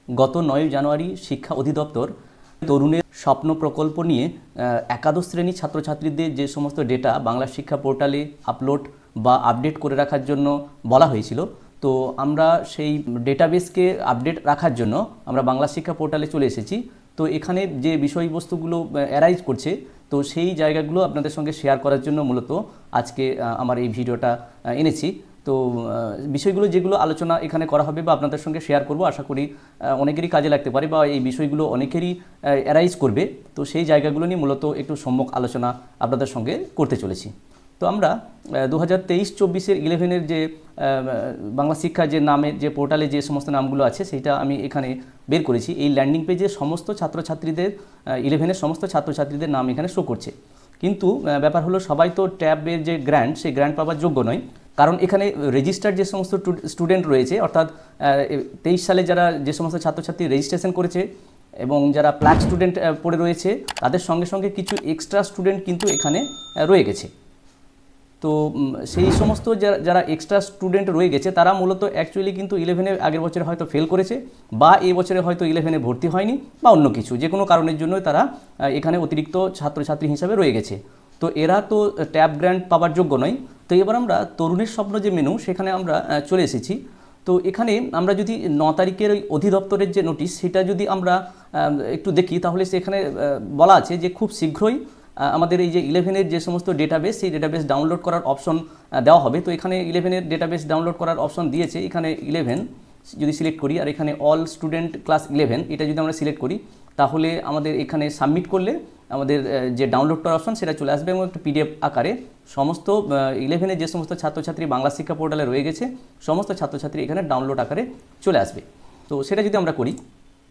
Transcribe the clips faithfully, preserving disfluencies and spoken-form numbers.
গত নয় জানুয়ারি শিক্ষা অধিদপ্তর তরুণের স্বপ্ন প্রকল্প নিয়ে একাদশ শ্রেণীর ছাত্রছাত্রীদের যে সমস্ত ডেটা বাংলা শিক্ষা পোর্টালে আপলোড বা আপডেট করে রাখার জন্য বলা হয়েছিল, তো আমরা সেই ডেটাবেসকে আপডেট রাখার জন্য আমরা বাংলা শিক্ষা পোর্টালে চলে এসেছি। তো এখানে যে বিষয়বস্তুগুলো অ্যারাইজ করছে, তো সেই জায়গাগুলো আপনাদের সঙ্গে শেয়ার করার জন্য মূলত আজকে আমার এই ভিডিওটা এনেছি। তো বিষয়গুলো যেগুলো আলোচনা এখানে করা হবে বা আপনাদের সঙ্গে শেয়ার করব, আশা করি অনেকেরই কাজে লাগতে পারে বা এই বিষয়গুলো অনেকেরই অ্যারাইজ করবে। তো সেই জায়গাগুলো নিয়ে মূলত একটু সম্যক আলোচনা আপনাদের সঙ্গে করতে চলেছি। তো আমরা দু হাজার তেইশ চব্বিশের ইলেভেনের যে বাংলা শিক্ষা যে নামের যে পোর্টালে যে সমস্ত নামগুলো আছে সেইটা আমি এখানে বের করেছি। এই ল্যান্ডিং পেজে সমস্ত ছাত্রছাত্রীদের ইলেভেনের সমস্ত ছাত্রছাত্রীদের নাম এখানে শো করছে, কিন্তু ব্যাপার হলো সবাই তো ট্যাবের যে গ্র্যান্ট সেই গ্র্যান্ট পাওয়ার যোগ্য নয়। কারণ এখানে রেজিস্টার্ড যে সমস্ত স্টুডেন্ট রয়েছে, অর্থাৎ তেইশ সালে যারা যে সমস্ত ছাত্রছাত্রী রেজিস্ট্রেশন করেছে এবং যারা প্লাগ স্টুডেন্ট পড়ে রয়েছে, তাদের সঙ্গে সঙ্গে কিছু এক্সট্রা স্টুডেন্ট কিন্তু এখানে রয়ে গেছে। তো সেই সমস্ত যারা যারা এক্সট্রা স্টুডেন্ট রয়ে গেছে তারা মূলত অ্যাকচুয়ালি কিন্তু ইলেভেনে আগের বছরে হয়তো ফেল করেছে বা এই বছরে হয়তো ইলেভেনে ভর্তি হয়নি বা অন্য কিছু যে কোনো কারণের জন্য তারা এখানে অতিরিক্ত ছাত্রছাত্রী হিসাবে রয়ে গেছে। তো এরা তো ট্যাব গ্র্যান্ট পাওয়ার যোগ্য নয়। তো এবার আমরা তরুণের স্বপ্ন যে মেনু সেখানে আমরা চলে এসেছি। তো এখানে আমরা যদি ন তারিখের ওই অধিদপ্তরের যে নোটিশ সেটা যদি আমরা একটু দেখি, তাহলে সেখানে বলা আছে যে খুব শীঘ্রই আমাদের এই যে ইলেভেনের যে সমস্ত ডেটাবেস সেই ডেটাবেস ডাউনলোড করার অপশন দেওয়া হবে। তো এখানে ইলেভেনের ডেটাবেস ডাউনলোড করার অপশন দিয়েছে। এখানে ইলেভেন যদি সিলেক্ট করি আর এখানে অল স্টুডেন্ট ক্লাস ইলেভেন এটা যদি আমরা সিলেক্ট করি, তাহলে আমাদের এখানে সাবমিট করলে আমাদের যে ডাউনলোড করার অপশন সেটা চলে আসবে এবং একটা পিডিএফ আকারে সমস্ত ইলেভেনের যে সমস্ত ছাত্রছাত্রী বাংলা শিক্ষা পোর্টালে রয়ে গেছে সমস্ত ছাত্রছাত্রী এখানে ডাউনলোড আকারে চলে আসবে। তো সেটা যদি আমরা করি,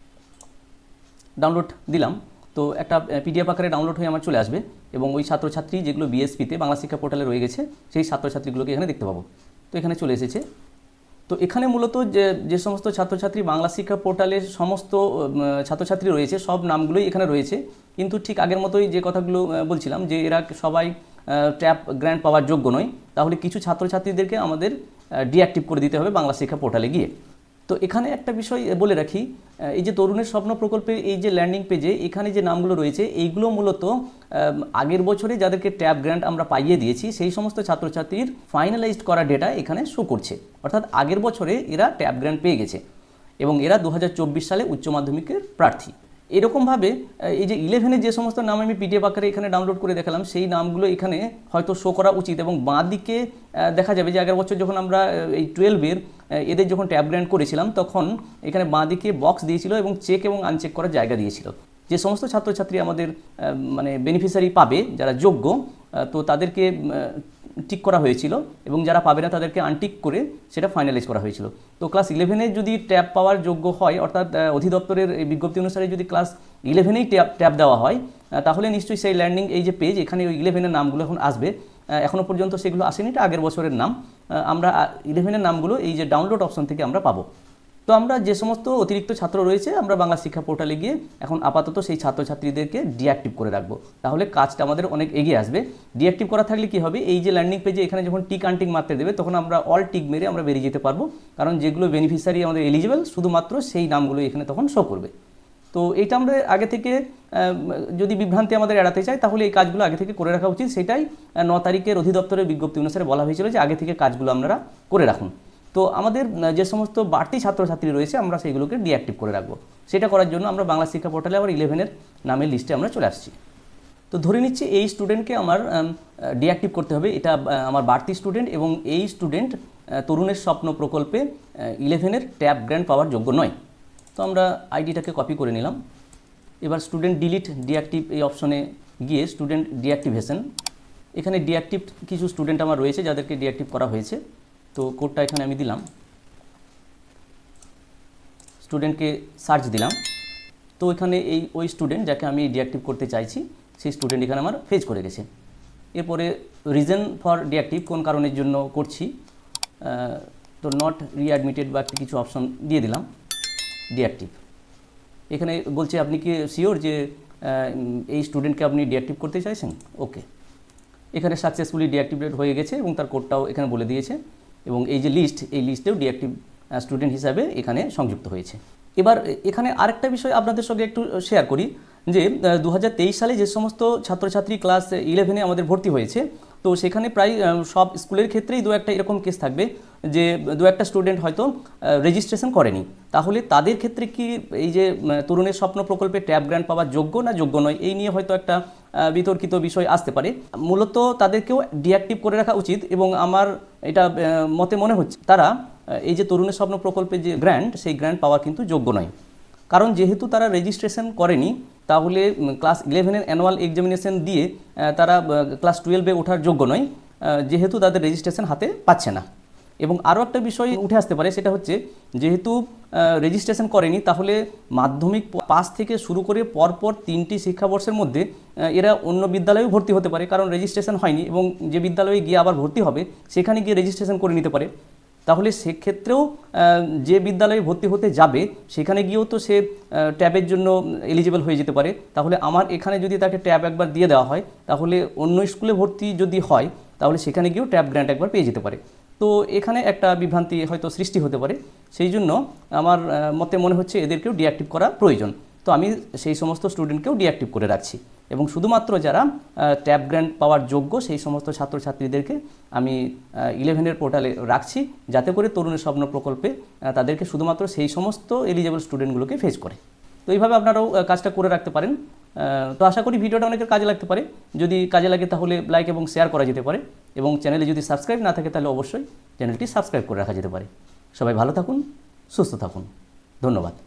ডাউনলোড দিলাম, তো একটা পিডিএফ আকারে ডাউনলোড হয়ে আমার চলে আসবে এবং ওই ছাত্রছাত্রী যেগুলো বিএসপিতে বাংলা শিক্ষা পোর্টালে রয়ে গেছে সেই ছাত্রছাত্রীগুলোকে এখানে দেখতে পাবো। তো এখানে চলে এসেছে। তো এখানে মূলত যে যে সমস্ত ছাত্রছাত্রী বাংলা শিক্ষা পোর্টালের সমস্ত ছাত্রছাত্রী রয়েছে সব নামগুলোই এখানে রয়েছে, কিন্তু ঠিক আগের মতোই যে কথাগুলো বলছিলাম যে এরা সবাই ট্যাব গ্র্যান্ট পাওয়ার যোগ্য নয়। তাহলে কিছু ছাত্রছাত্রীদেরকে আমাদের ডিঅ্যাক্টিভ করে দিতে হবে বাংলা শিক্ষা পোর্টালে গিয়ে। তো এখানে একটা বিষয় বলে রাখি, এই যে তরুণের স্বপ্ন প্রকল্পের এই যে ল্যান্ডিং পেজে এখানে যে নামগুলো রয়েছে এইগুলো মূলত আগের বছরে যাদেরকে ট্যাব গ্র্যান্ট আমরা পাইয়ে দিয়েছি সেই সমস্ত ছাত্রছাত্রীর ফাইনালাইজড করা ডেটা এখানে শো করছে, অর্থাৎ আগের বছরে এরা ট্যাব গ্র্যান্ট পেয়ে গেছে এবং এরা দু হাজার চব্বিশ সালে উচ্চ মাধ্যমিকের প্রার্থী। এরকমভাবে এই যে ইলেভেনের যে সমস্ত নাম আমি পিডিএফ আকারে এখানে ডাউনলোড করে দেখালাম সেই নামগুলো এখানে হয়তো শো করা উচিত এবং বাঁ দিকে দেখা যাবে যে আগের বছর যখন আমরা এই টুয়েলভের এদের যখন ট্যাব গ্র্যান্ট করেছিলাম তখন এখানে বাঁ দিকে বক্স দিয়েছিল এবং চেক এবং আনচেক করার জায়গা দিয়েছিল। যে সমস্ত ছাত্রছাত্রী আমাদের মানে বেনিফিশিয়ারি পাবে যারা যোগ্য, তো তাদেরকে টিক করা হয়েছিল এবং যারা পাবে না তাদেরকে আনটিক করে সেটা ফাইনালাইজ করা হয়েছিল। তো ক্লাস ইলেভেনে যদি ট্যাব পাওয়ার যোগ্য হয়, অর্থাৎ অধিদপ্তরের এই বিজ্ঞপ্তি অনুসারে যদি ক্লাস ইলেভেনেই ট্যাব ট্যাব দেওয়া হয়, তাহলে নিশ্চয়ই সেই ল্যান্ডিং এই যে পেজ এখানে ওই ইলেভেনের নামগুলো এখন আসবে। এখনও পর্যন্ত সেগুলো আসেনি, এটা আগের বছরের নাম। আমরা ইলেভেনের নামগুলো এই যে ডাউনলোড অপশন থেকে আমরা পাবো। তো আমরা যে সমস্ত অতিরিক্ত ছাত্র রয়েছে আমরা বাংলা শিক্ষা পোর্টালে গিয়ে এখন আপাতত সেই ছাত্রছাত্রীদেরকে ডিঅ্যাক্টিভ করে রাখবো, তাহলে কাজটা আমাদের অনেক এগিয়ে আসবে। ডিঅ্যাক্টিভ করা থাকলে কি হবে, এই যে ল্যান্ডিং পেজে এখানে যখন টিক আনটিক মারতে দেবে তখন আমরা অল টিক মেরে আমরা বেরিয়ে যেতে পারবো, কারণ যেগুলো বেনিফিশিয়ারি আমাদের এলিজিবল শুধুমাত্র সেই নামগুলো এখানে তখন শো করবে। তো এইটা আমরা আগে থেকে যদি বিভ্রান্তি আমাদের এড়াতে চাই তাহলে এই কাজগুলো আগে থেকে করে রাখা উচিত। সেটাই ন তারিখের অধিদপ্তরের বিজ্ঞপ্তি অনুসারে বলা হয়েছিল যে আগে থেকে কাজগুলো আপনারা করে রাখুন। তো আমাদের যে সমস্ত বাড়তি ছাত্রছাত্রী রয়েছে আমরা সেইগুলোকে ডিঅ্যাক্টিভ করে রাখবো। সেটা করার জন্য আমরা বাংলা শিক্ষা পোর্টালে আবার ইলেভেনের নামের লিস্টে আমরা চলে আসছি। তো ধরে নিচ্ছি এই স্টুডেন্টকে আমার ডিঅ্যাক্টিভ করতে হবে, এটা আমার বাড়তি স্টুডেন্ট এবং এই স্টুডেন্ট তরুণের স্বপ্ন প্রকল্পে ইলেভেনের ট্যাব গ্র্যান্ট পাওয়ার যোগ্য নয়। তো আমরা আইডিটাকে কপি করে নিলাম। এবার স্টুডেন্ট ডিলিট ডিঅ্যাক্টিভ এই অপশনে গিয়ে স্টুডেন্ট ডিঅ্যাক্টিভেশন, এখানে ডিঅ্যাক্টিভ কিছু স্টুডেন্ট আমার রয়েছে যাদেরকে ডিঅ্যাক্টিভ করা হয়েছে। তো কোডটা এখানে আমি দিলাম, স্টুডেন্টকে সার্চ দিলাম। তো এখানে এই ওই স্টুডেন্ট যাকে আমি ডিঅ্যাক্টিভ করতে চাইছি সেই স্টুডেন্ট এখানে আমার ফেজ করে গেছে। এরপরে রিজন ফর ডিঅ্যাক্টিভ কোন কারণের জন্য করছি, তো নট রিঅ্যাডমিটেড বা কিছু অপশন দিয়ে দিলাম ডিঅ্যাক্টিভ। এখানে বলছে আপনি কি শিওর যে এই স্টুডেন্টকে আপনি ডিঅ্যাক্টিভ করতে চাইছেন, ওকে। এখানে সাকসেসফুলি ডিঅ্যাক্টিভেট হয়ে গেছে এবং তার কোডটাও এখানে বলে দিয়েছে এবং এই যে লিস্ট এই লিস্টেও ডিঅ্যাক্টিভ স্টুডেন্ট হিসাবে এখানে সংযুক্ত হয়েছে। এবার এখানে আরেকটা বিষয় আপনাদের সঙ্গে একটু শেয়ার করি যে দু হাজার তেইশ সালে যে সমস্ত ছাত্রছাত্রী ক্লাস ইলেভেনে আমাদের ভর্তি হয়েছে, তো সেখানে প্রায় সব স্কুলের ক্ষেত্রেই দু একটা এরকম কেস থাকবে যে দু একটা স্টুডেন্ট হয়তো রেজিস্ট্রেশন করেনি। তাহলে তাদের ক্ষেত্রে কি এই যে তরুণের স্বপ্ন প্রকল্পে ট্যাব গ্র্যান্ট পাওয়ার যোগ্য না যোগ্য নয়, এই নিয়ে হয়তো একটা বিতর্কিত বিষয় আসতে পারে। মূলত তাদেরকেও ডিঅ্যাক্টিভ করে রাখা উচিত এবং আমার এটা মতে মনে হচ্ছে তারা এই যে তরুণের স্বপ্ন প্রকল্পের যে গ্র্যান্ট, সেই গ্র্যান্ট পাওয়ার কিন্তু যোগ্য নয়। কারণ যেহেতু তারা রেজিস্ট্রেশন করেনি, তাহলে ক্লাস ইলেভেনের অ্যানুয়াল এক্সামিনেশন দিয়ে তারা ক্লাস টুয়েলভে ওঠার যোগ্য নয়, যেহেতু তাদের রেজিস্ট্রেশন হাতে পাচ্ছে না। এবং আরও একটা বিষয় উঠে আসতে পারে, সেটা হচ্ছে যেহেতু রেজিস্ট্রেশন করেনি, তাহলে মাধ্যমিক পাস থেকে শুরু করে পরপর তিনটি শিক্ষাবর্ষের মধ্যে এরা অন্য বিদ্যালয়েও ভর্তি হতে পারে, কারণ রেজিস্ট্রেশন হয়নি এবং যে বিদ্যালয়ে গিয়ে আবার ভর্তি হবে সেখানে গিয়ে রেজিস্ট্রেশন করে নিতে পারে। তাহলে সেক্ষেত্রেও যে বিদ্যালয়ে ভর্তি হতে যাবে সেখানে গিয়েও তো সে ট্যাবের জন্য এলিজিবল হয়ে যেতে পারে। তাহলে আমার এখানে যদি তাকে ট্যাব একবার দিয়ে দেওয়া হয়, তাহলে অন্য স্কুলে ভর্তি যদি হয় তাহলে সেখানে গিয়েও ট্যাব গ্র্যান্ট একবার পেয়ে যেতে পারে। তো এখানে একটা বিভ্রান্তি হয়তো সৃষ্টি হতে পারে। সেই জন্য আমার মতে মনে হচ্ছে এদেরকেও ডিঅ্যাক্টিভ করা প্রয়োজন। তো আমি সেই সমস্ত স্টুডেন্টকেও ডিঅ্যাক্টিভ করে রাখছি এবং শুধুমাত্র যারা ট্যাব গ্র্যান্ট পাওয়ার যোগ্য সেই সমস্ত ছাত্রছাত্রীদেরকে আমি ইলেভেনের পোর্টালে রাখছি, যাতে করে তরুণের স্বপ্ন প্রকল্পে তাদেরকে শুধুমাত্র সেই সমস্ত এলিজেবল স্টুডেন্টগুলোকে ফেচ করে। তো এইভাবে আপনারাও কাজটা করে রাখতে পারেন। তো আশা করি ভিডিওটা অনেকের কাজে লাগতে পারে। যদি কাজে লাগে তাহলে লাইক এবং শেয়ার করা যেতে পারে এবং চ্যানেলে যদি সাবস্ক্রাইব না থাকে তাহলে অবশ্যই চ্যানেলটি সাবস্ক্রাইব করে রাখা যেতে পারে। সবাই ভালো থাকুন, সুস্থ থাকুন, ধন্যবাদ।